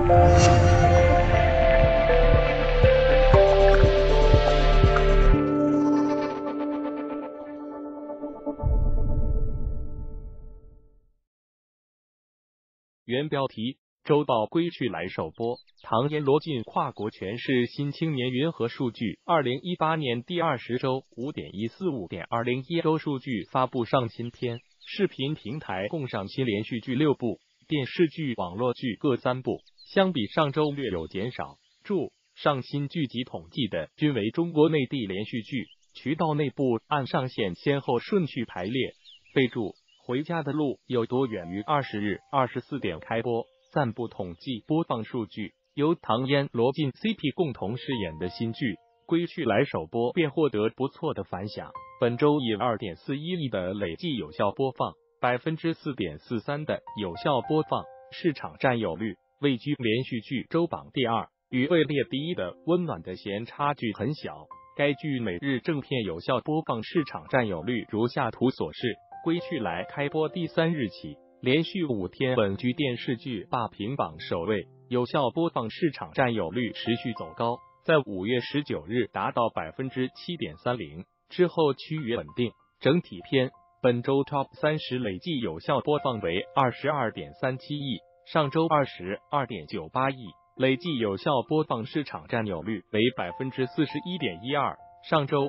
原标题：周报归去来首播，唐嫣罗晋跨国全市新青年云和数据，2018年第20周5点145点2021周数据发布上新篇，视频平台共上新连续剧6部，电视剧、网络剧各3部，相比上周略有减少。注：上新剧集统计的均为中国内地连续剧，渠道内部按上线先后顺序排列。备注：回家的路有多远于20日24点开播。暂不统计播放数据。由唐嫣、罗晋 CP 共同饰演的新剧《归去来》首播便获得不错的反响，本周以2.41亿的累计有效播放，4.43%的有效播放市场占有率，位居连续剧周榜第2，与位列第1的《温暖的弦》差距很小。该剧每日正片有效播放市场占有率如下图所示：《归去来》开播第3日起，连续5天稳居电视剧霸屏榜首位，有效播放市场占有率持续走高，在5月19日达到7.30%，之后趋于稳定。整体篇本周 Top 30累计有效播放为22.37亿，上周22.98亿，累计有效播放市场占有率为41.12%，上周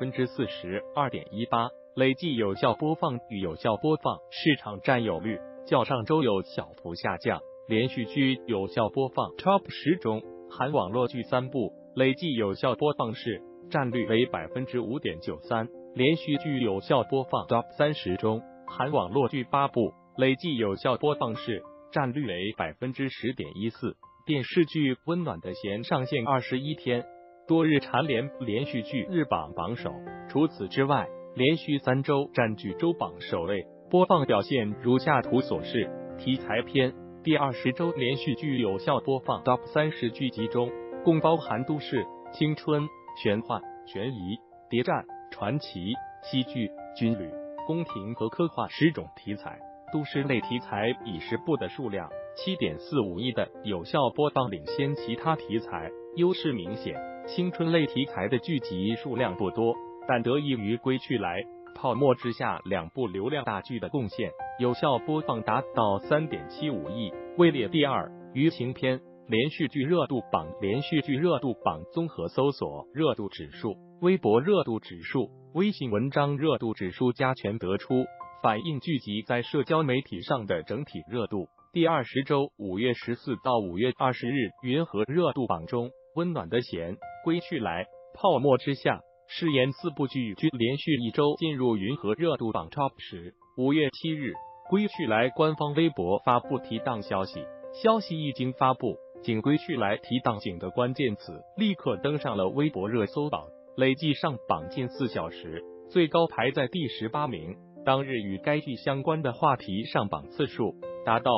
42.18%。累计有效播放与有效播放市场占有率较上周有小幅下降。连续剧有效播放 Top 10中，含网络剧3部，累计有效播放市占率为5.93%。连续剧有效播放 Top 30中，含网络剧8部，累计有效播放市占率为10.14%。电视剧《温暖的弦》上线21天，多日蝉联连续剧日榜榜首。除此之外，连续3周占据周榜首位，播放表现如下图所示。题材篇第20周连续剧有效播放 Top 30剧集中，共包含都市、青春、玄幻、悬疑、谍战、传奇、戏剧、军旅、宫廷和科幻10种题材。都市类题材以10部的数量7.45亿的有效播放领先其他题材，优势明显。青春类题材的剧集数量不多，但得益于《归去来》、《泡沫之夏》2部流量大剧的贡献，有效播放达到3.75亿，位列第2。舆情篇连续剧热度榜综合搜索热度指数、微博热度指数、微信文章热度指数加权得出，反映剧集在社交媒体上的整体热度。第20周5月14到5月20日云和热度榜中，《温暖的弦》、《归去来》、《泡沫之夏》、誓言4部剧均连续1周进入云和热度榜 Top 10。5月7日，归去来官方微博发布提档消息，消息一经发布，仅归去来提档井的关键词立刻登上了微博热搜榜，累计上榜近4小时，最高排在第18名。当日与该剧相关的话题上榜次数达到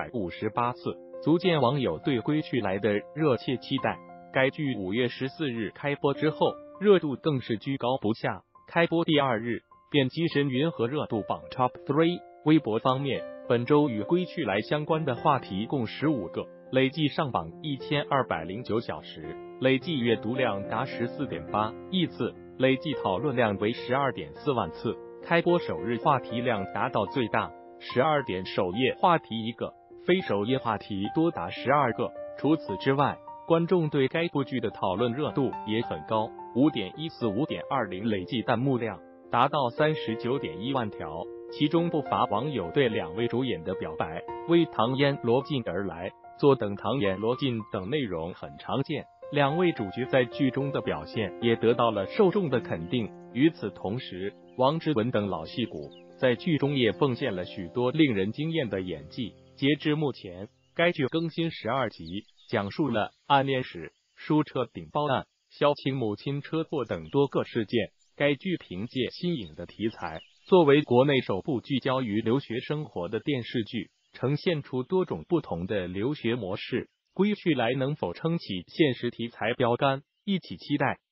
158次，足见网友对归去来的热切期待。该剧5月14日开播之后，热度更是居高不下，开播第2日便跻身云和热度榜 Top 3。微博方面，本周与归去来相关的话题共15个，累计上榜1209小时，累计阅读量达14.8亿次，累计讨论量为12.4万次。开播首日话题量达到最大12点，首页话题1个，非首页话题多达12个。除此之外，观众对该部剧的讨论热度也很高，5.14、5.20累计弹幕量达到39.1万条，其中不乏网友对2位主演的表白，为唐嫣、罗晋而来，坐等唐嫣、罗晋等内容很常见。2位主角在剧中的表现也得到了受众的肯定。与此同时，王志文等老戏骨在剧中也奉献了许多令人惊艳的演技。截至目前，该剧更新12集，讲述了暗恋史、书车顶包案、萧晴母亲车祸等多个事件。该剧凭借新颖的题材，作为国内首部聚焦于留学生活的电视剧，呈现出多种不同的留学模式。归去来能否撑起现实题材标杆，一起期待。